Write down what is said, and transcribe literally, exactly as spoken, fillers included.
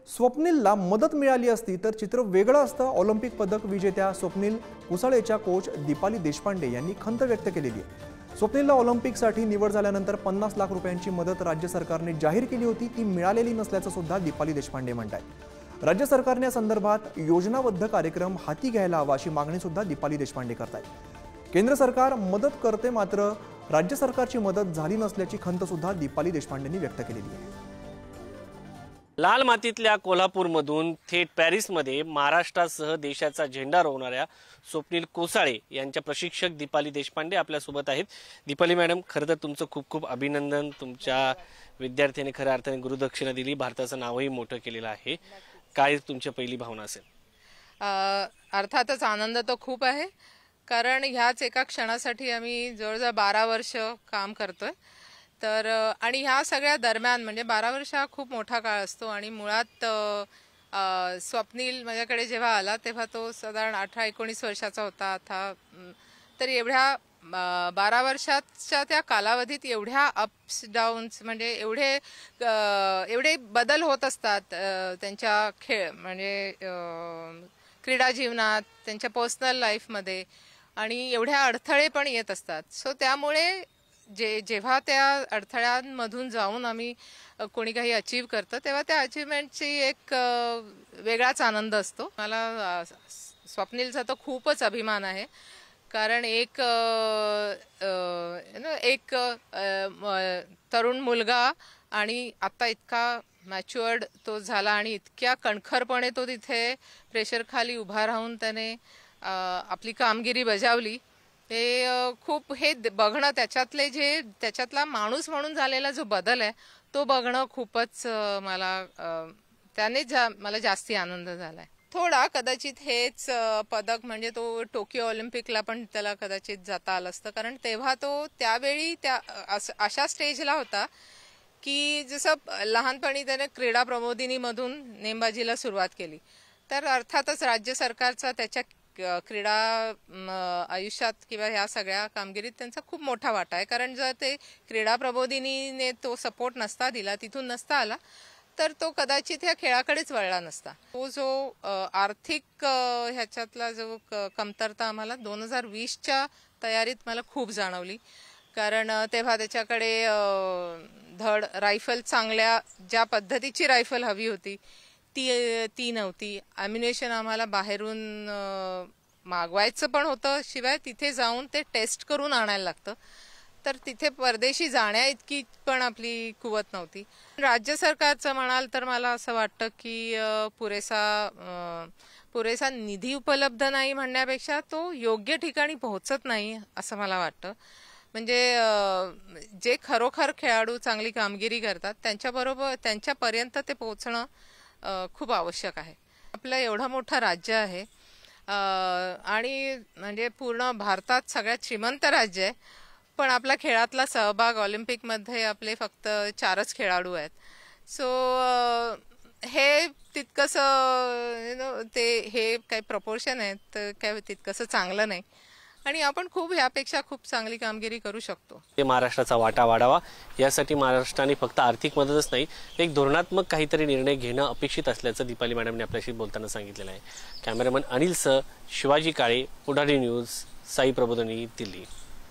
स्वप्नीलला मदत मिळाली असती तर चित्र वेगळं असतं। ऑलिम्पिक पदक विजेत्या स्वप्नील कुसाळेच्या कोच दीपाली देशपांडे यांनी खंत व्यक्त केलेली आहे। स्वप्नीलला ऑलिम्पिकसाठी निवड झाल्यानंतर पन्नास लाख रुपयांची मदत राज्य सरकारने जाहीर केली होती, ती मिळालेली नसल्याचं सुद्धा दीपाली देशपांडे म्हणतात। राज्य सरकारने या संदर्भात योजनाबद्ध कार्यक्रम हाती घ्यायला हवा अशी मागणी सुद्धा दीपाली देशपांडे करतात। केंद्र सरकार मदत करते, मात्र राज्य सरकारची मदत झाली नसल्याची खंत सुद्धा दीपाली देशपांडेंनी व्यक्त केलेली आहे। लाल मातीतल्या कोल्हापूरमधून थेट पॅरिसमध्ये महाराष्ट्रासह देशाचा झेंडा रोवणाऱ्या स्वप्नील कुसाळे यांच्या प्रशिक्षक दीपाली देशपांडे आपल्यासोबत आहेत। दीपाली मॅडम, खरं तर तुमचं खूप खूप अभिनंदन। तुमच्या विद्यार्थ्यांनी खऱ्या अर्थाने गुरुदक्षिणा दिली, भारताचं नावही मोठं केलेलं आहे। काय तुमची पहिली भावना असेल? अर्थातच आनंद तो खूप आहे, कारण ह्याच एका क्षणासाठी आम्ही जवळजवळ बारा वर्ष काम करतोय। तर आणि ह्या सगळ्या दरम्यान म्हणजे बारा वर्ष हा खूप मोठा काळ असतो आणि मुळात स्वप्नील माझ्याकडे जेव्हा आला तेव्हा तो साधारण अठरा एकोणीस वर्षाचा होता आता। तर एवढ्या बारा वर्षाच्या त्या कालावधीत एवढ्या अप्स डाऊन्स म्हणजे एवढे एवढे बदल होत असतात त्यांच्या खेळ म्हणजे क्रीडा जीवनात, त्यांच्या पर्सनल लाईफमध्ये, आणि एवढ्या अडथळे पण येत असतात। सो त्यामुळे जे जेव्हा त्या अडथळ्यांमधून जाऊन आम्ही कोणी काही अचीव करतो तेव्हा त्या अचीवमेंटची एक वेगळाच आनंद असतो। मला स्वप्नीलचा तर खूपच अभिमान आहे, कारण एक एक तरुण मुलगा आणि आता इतका मॅच्युअर्ड तो झाला आणि इतक्या कणखरपणे तो तिथे प्रेशर खाली उभा राहून त्याने आपली कामगिरी बजावली। हे खूप हे बघणं, त्याच्यातले जे त्याच्यातला माणूस म्हणून झालेला जो बदल आहे तो बघणं खूपच मला त्याने जा मला जास्ती आनंद झालाय। थोडा कदाचित हेच पदक म्हणजे तो टोकियो ऑलिम्पिकला पण त्याला कदाचित जाता आलं असतं, कारण तेव्हा तो त्यावेळी त्या अशा स्टेजला होता की जसं लहानपणी त्याने क्रीडा प्रबोधिनीमधून नेमबाजीला सुरुवात केली। तर अर्थातच राज्य सरकारचा त्याच्या क्रीडा आयुष्यात किंवा ह्या सगळ्या कामगिरीत त्यांचा खूप मोठा वाटा आहे, कारण जर ते क्रीडा प्रबोधिनीने तो सपोर्ट नसता दिला, तिथून नसता आला, तर तो कदाचित ह्या खेळाकडेच वळला नसता। तो जो आर्थिक ह्याच्यातला जो कमतरता आम्हाला दोन हजार वीसच्या तयारीत मला खूप जाणवली, कारण तेव्हा त्याच्याकडे धड रायफल, चांगल्या ज्या पद्धतीची रायफल हवी होती ती ती नव्हती। ॲम्युनेशन आम्हाला बाहेरून मागवायचं पण होतं, शिवाय तिथे जाऊन ते टेस्ट करून आणायला लागतं, तर तिथे परदेशी जाण्या इतकी पण आपली कुवत नव्हती। राज्य सरकारचं म्हणाल तर मला असं वाटतं की पुरेसा पुरेसा निधी उपलब्ध नाही म्हणण्यापेक्षा तो योग्य ठिकाणी पोहोचत नाही असं मला वाटतं। म्हणजे जे खरोखर खेळाडू चांगली कामगिरी करतात त्यांच्याबरोबर त्यांच्यापर्यंत ते पोहोचणं खूप आवश्यक आहे। आपलं एवढं मोठं राज्य आहे आणि म्हणजे पूर्ण भारतात सगळ्यात श्रीमंत राज्य आहे, पण आपला खेळातला सहभाग ऑलिम्पिकमध्ये आपले फक्त चारच खेळाडू आहेत। सो हे तितकंसं ते हे काही प्रपोर्शन आहेत काय तितकंसं चांगलं नाही, आणि आपण खूप यापेक्षा खूप चांगली कामगिरी करू शकतो। ते महाराष्ट्राचा वाटा वाढावा यासाठी महाराष्ट्राने फक्त आर्थिक मदतच नाही, एक धोरणात्मक काहीतरी निर्णय घेणं अपेक्षित असल्याचं दीपाली मॅडमने आपल्याशी बोलताना सांगितलेलं आहे। कॅमेरामन अनिल सह शिवाजी काळे, पुढारी न्यूज, साई प्रबोधिनी, दिल्ली।